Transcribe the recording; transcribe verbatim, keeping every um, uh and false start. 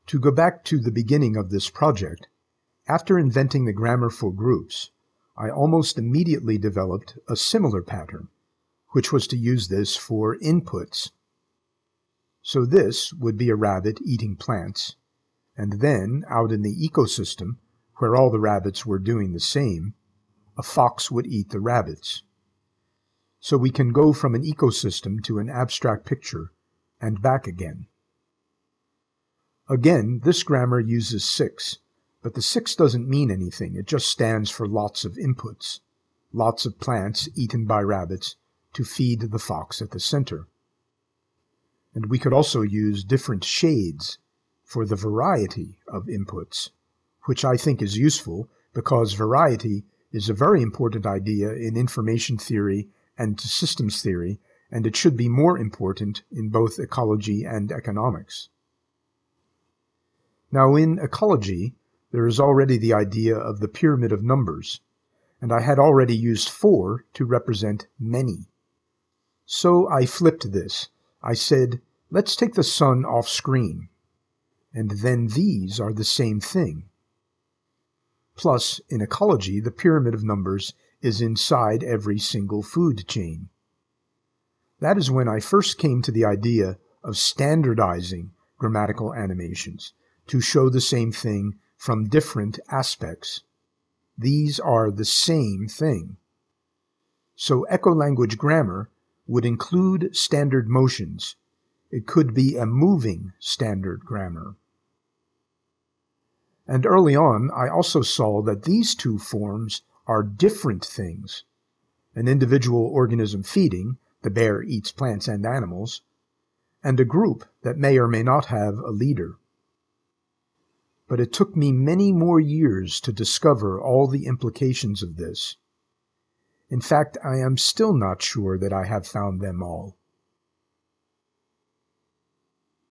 To go back to the beginning of this project, after inventing the grammar for groups, I almost immediately developed a similar pattern, which was to use this for inputs. So this would be a rabbit eating plants, and then out in the ecosystem, where all the rabbits were doing the same, a fox would eat the rabbits. So we can go from an ecosystem to an abstract picture and back again. Again, this grammar uses six, but the six doesn't mean anything. It just stands for lots of inputs, lots of plants eaten by rabbits to feed the fox at the center. And we could also use different shades for the variety of inputs, which I think is useful because variety is a very important idea in information theory and systems theory, and it should be more important in both ecology and economics. Now, in ecology, there is already the idea of the pyramid of numbers, and I had already used four to represent many. So I flipped this. I said, let's take the sun off screen, and then these are the same thing. Plus, in ecology, the pyramid of numbers is inside every single food chain. That is when I first came to the idea of standardizing grammatical animations to show the same thing from different aspects. These are the same thing. So eco-language grammar would include standard motions. It could be a moving standard grammar. And early on, I also saw that these two forms are different things. An individual organism feeding, the bear eats plants and animals, and a group that may or may not have a leader. But it took me many more years to discover all the implications of this. In fact, I am still not sure that I have found them all.